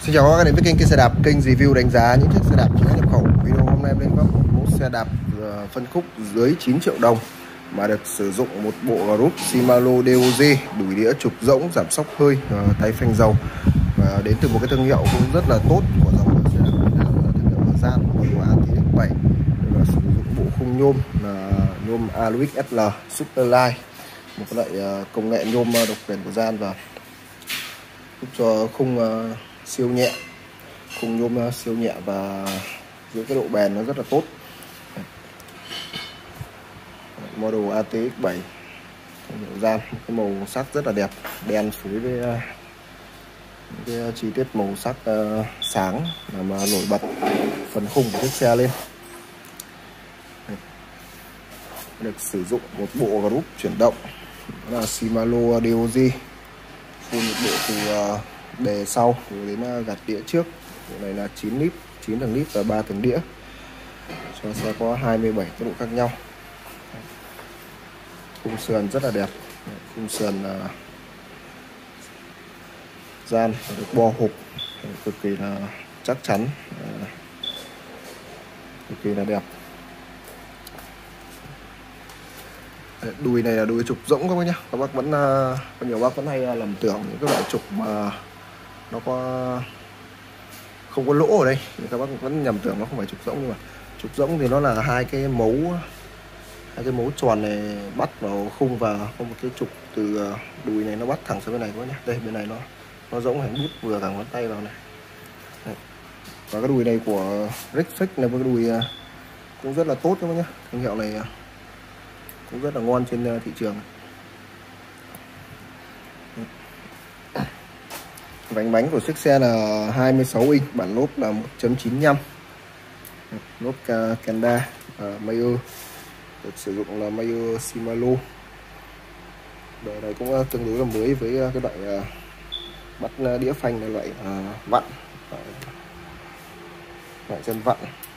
Xin chào các bạn đến với kênh Xe Đạp, kênh review đánh giá những chiếc xe đạp chính hãng nhập khẩu. Video hôm nay em lên có một mẫu xe đạp phân khúc dưới 9 triệu đồng mà được sử dụng một bộ group Shimano DOG, đùi đĩa trục rỗng, giảm xóc hơi, tay phanh dầu và đến từ một cái thương hiệu cũng rất là tốt của dòng xe đạp, thương hiệu Gian, của ATX7. Sử dụng bộ khung nhôm là nhôm Aluix SL Superline, một cái loại công nghệ nhôm độc quyền của Gian và giúp cho khung siêu nhẹ, khung nhôm siêu nhẹ và giữ cái độ bền nó rất là tốt. Model ATX7 Gian, cái màu sắc rất là đẹp, đen phối với cái chi tiết màu sắc sáng làm nổi bật phần khung của chiếc xe lên. Được sử dụng một bộ group chuyển động, đó là Shimano DOG, full một bộ từ đề sau đến gạt đĩa trước. Bộ này là 9 lít, 9 tầng lít và 3 tầng đĩa, cho xe có 27 tốc độ khác nhau. Khung sườn rất là đẹp, khung sườn Gian được bo hộp cực kỳ là chắc chắn, cực kỳ là đẹp. Đùi này là đùi trục rỗng các bác nhá. Các bác vẫn có nhiều bác vẫn hay lầm tưởng những cái loại trục mà nó không có lỗ ở đây, các bác vẫn nhầm tưởng nó không phải trục rỗng, nhưng mà trục rỗng thì nó là hai cái mấu tròn này bắt vào khung và có một cái trục từ đùi này nó bắt thẳng sang bên này các bác nhá. Đây bên này nó rỗng hành bút vừa cả ngón tay vào này. Đây. Và cái đùi này của Rexflex là một cái đùi cũng rất là tốt các bác nhá. Thương hiệu này cũng rất là ngon trên thị trường. Vành bánh của chiếc xe là 26 inch, bản lốp là 1.95, lốp Kenda Mayer, được sử dụng là Mayer Shimano. Đời này cũng tương đối là mới với cái loại bắt đĩa phanh là loại vặn, loại chân vặn.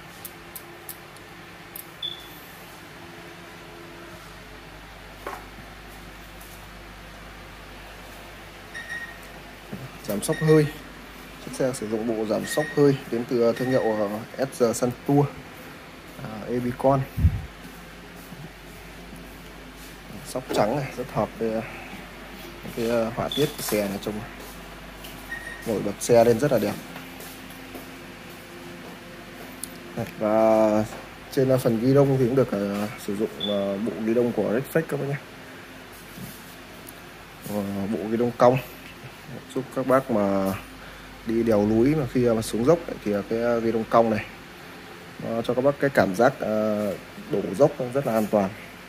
Giảm xóc hơi, chiếc xe sử dụng bộ giảm xóc hơi đến từ thương hiệu SG Suntour Ebicon. Xóc trắng này rất hợp với cái họa tiết của xe này, trông nổi bật xe lên rất là đẹp. Và trên phần ghi đông thì cũng được sử dụng bộ ghi đông của Rexflex các bác nhé, bộ ghi đông cong giúp các bác mà đi đèo núi mà khi mà xuống dốc thì cái ghi đông cong này nó cho các bác cái cảm giác đổ dốc rất là an toàn.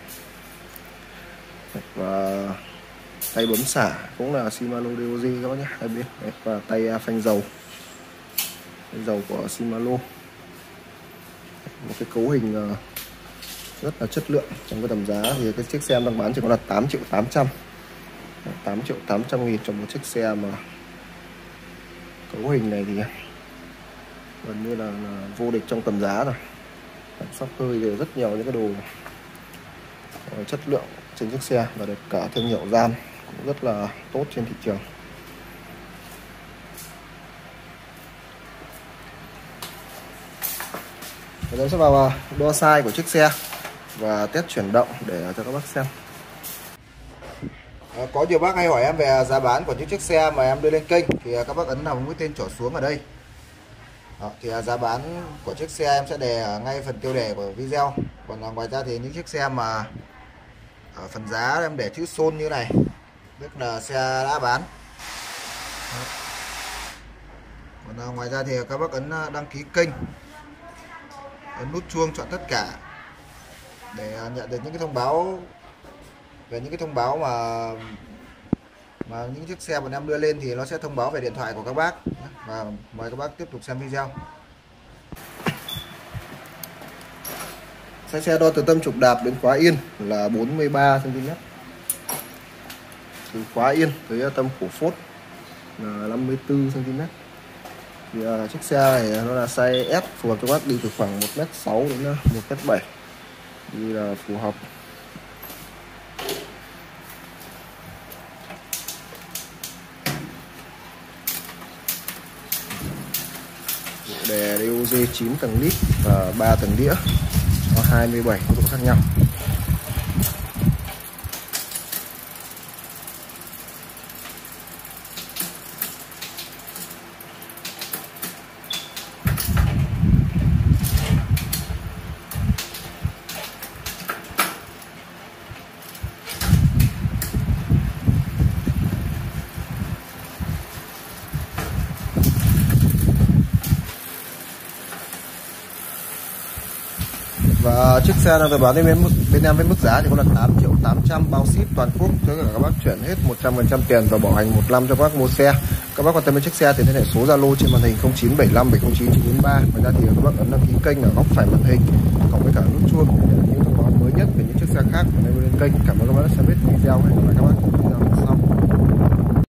Và tay bấm xả cũng là Shimano DOG các bác nhé, hai bên. Và tay phanh dầu của Shimano, một cái cấu hình rất là chất lượng. Trong cái tầm giá thì cái chiếc xe em đang bán chỉ có là 8.800.000, 8.800.000 cho một chiếc xe mà cấu hình này thì gần như là vô địch trong tầm giá rồi. Sóc hơi đều rất nhiều những cái đồ chất lượng trên chiếc xe và được cả thương hiệu Gian cũng rất là tốt trên thị trường. Bây giờ sẽ vào đo size của chiếc xe và test chuyển động để cho các bác xem. Có nhiều bác hay hỏi em về giá bán của những chiếc xe mà em đưa lên kênh thì các bác ấn vào mũi tên trỏ xuống ở đây. Thì giá bán của chiếc xe em sẽ đề ở ngay phần tiêu đề của video. Còn ngoài ra thì những chiếc xe mà ở phần giá em để chữ xôn như này, tức là xe đã bán. Còn ngoài ra thì các bác ấn đăng ký kênh, ấn nút chuông chọn tất cả để nhận được những cái thông báo về những cái thông báo mà những chiếc xe bọn em đưa lên thì nó sẽ thông báo về điện thoại của các bác. Và mời các bác tiếp tục xem video. Xe đo từ tâm trục đạp đến khóa yên là 43 cm, từ khóa yên tới tâm cổ phốt là 54 cm. Thì chiếc xe này nó là size S, phù hợp cho bác đi từ khoảng 1m6 đến 1m7, đi là phù hợp. đề DOG 9 tầng lít và 3 tầng đĩa có 27 mức độ khác nhau. Và chiếc xe đang được bán bên em với mức giá thì có là 8.800.000 bao ship toàn quốc, tất cả các bác chuyển hết 100% tiền và bảo hành 1 năm cho các bác mua xe. Các bác quan tâm đến chiếc xe thì liên hệ số Zalo trên màn hình 0975 709 943. Ngoài ra thì các bác ấn đăng ký kênh ở góc phải màn hình cộng với cả nút chuông để những thông báo mới nhất về những chiếc xe khác của em lên kênh. Cảm ơn các bác đã xem hết video. Hẹn gặp lại các bác trong video sau.